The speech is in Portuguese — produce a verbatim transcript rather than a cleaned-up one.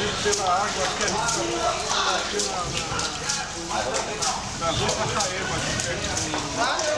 pela água, acho que a gente está aqui na, na, na rua Cachaeba, aqui perto do...